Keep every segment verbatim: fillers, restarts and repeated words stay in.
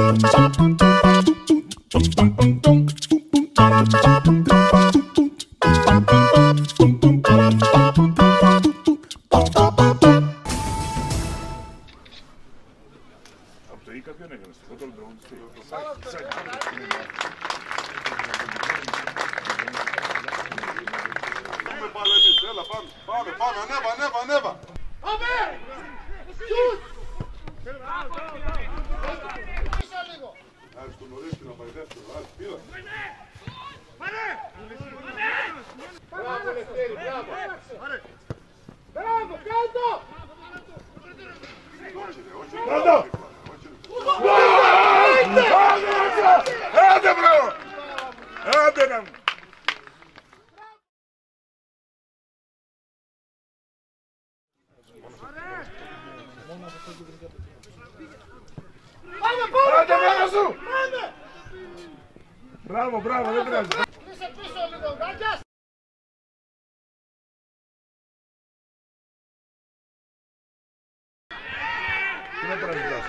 Από το ή κάποιον έκανε στο φωτό ντρόουν. Πάμε πάλι εμείς, έλα πάμε, πάμε, πάμε, ανέβα, ανέβα, ανέβα. Πάμε! Σουτ! Άρης τον ορίστη να πάει δεύτερο, Άρης πήρα. Μπράβο Λευτέρη, μπράβο! Μπράβο, κάτω! Κάτω! Άντε μπράβο! Άντε να μου! Πάμε, πάμε! Άντε μέσα σου! Πάμε! Μπράβο, μπράβο, δεν πειράζει. Είσαι πίσω λίγο, Γκάκιας! Τι να τραγουδάς.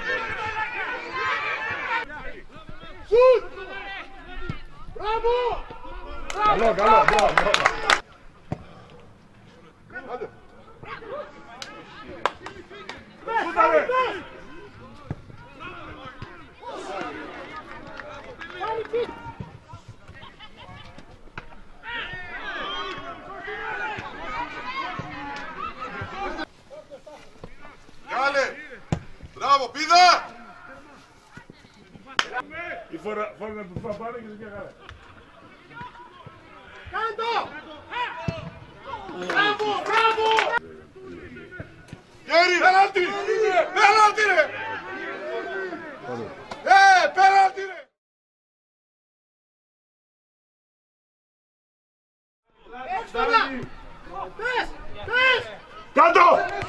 Σουτ! Μπράβο! Καλό, καλό, μπράβο. Άντε. Σούταρε! Πάλι πίσω! Κάλε! Μπράβο, πήδα! Η φορά να του φά πάρε και δεν καλά. Κάτω! Μπράβο, μπράβο! Γέρι! Πέναλτι! Πέναλτι ρε! Ε, πέναλτι ρε! Έξω τώρα! Πες! Πες! Κάτω!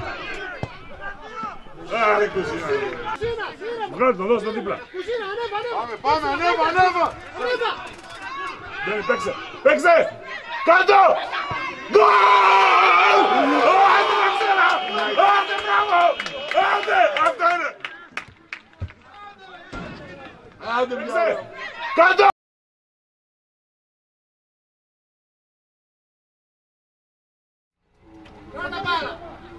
Άρε κουζίνα. Κουζίνα, σύρεμα! Βγάλε το, δώσ' το δίπλα. Κουζίνα, ανέβα, ανέβα! Πάμε, πάμε, ανέβα, ανέβα! Ανέβα! Δεν παίξε, παίξε! Κάτω! Γκολ! Άντε να ξέρα! Άντε μπράβο! Άντε! Αυτό είναι! Άντε παίξε! Κάτω! Κράτα μπάλα!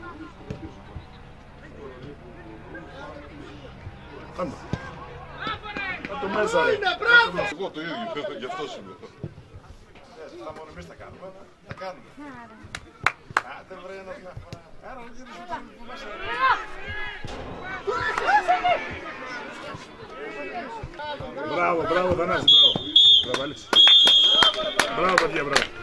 Κάτω! Κάτω μέσα ρε! Είναι, μπράβο! Εγώ το ίδιο, γι' αυτό είμαι. Τα μόνο εμείς τα κάνουμε, τα κάνουμε. Άντε βρε ένας μια φορά. Άρα δεν ξέρεις ότι είναι μέσα. Μπράβο, μπράβο Θανάση, μπράβο. Μπράβο, Αλέξη. Μπράβο παιδιά, μπράβο.